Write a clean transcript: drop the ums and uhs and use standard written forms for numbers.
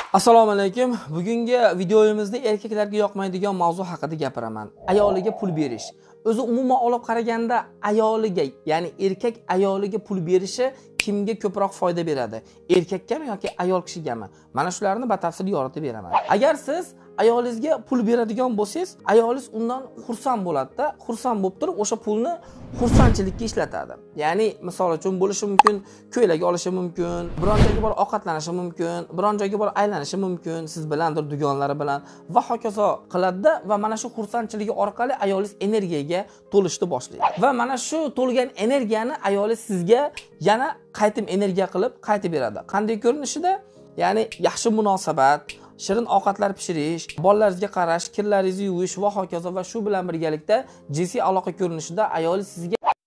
Assalomu alaykum. Bugungi videomizda erkaklarga yoqmaydigan mavzu haqida gapiraman. Ayoliga pul berish. O'zi umuman olib qaraganda ayoliga, ya'ni erkak ayoliga pul berishi kimga ko'proq foyda beradi? Erkakkami yoki ayol kishigami? Mana shularni batafsil yoritib beraman. Agar siz ayolingizga pul beradigan bo'lsangiz, ayolingiz undan xursand bo'ladi-da. Xursand bo'lib turib, o'sha pulni xursandchilikka ishlatadi. Ya'ni, misol uchun bo'lishi mumkin, ko'ylak olishi mumkin, biron joyga borib ovqatlanishi mumkin, biron joyga borib aylanishi mumkin, siz bilandir, dugonlari bilan va hokazo qiladi va mana shu xursandchiligi orqali ayolingiz energiyaga to'lishni boshlaydi. Va mana shu to'lgan energiyani ayolingiz sizga yana qaytim energiya qilib qaytib beradi. Qanday ko'rinishida? Ya'ni yaxshi munosabat, shirin ovqatlar pishirish, bolalaringizga qarash, kirlaringizni yuvish va hokazo va shu bilan birgalikda jinsiy aloqa ko'rinishida ayolingiz sizga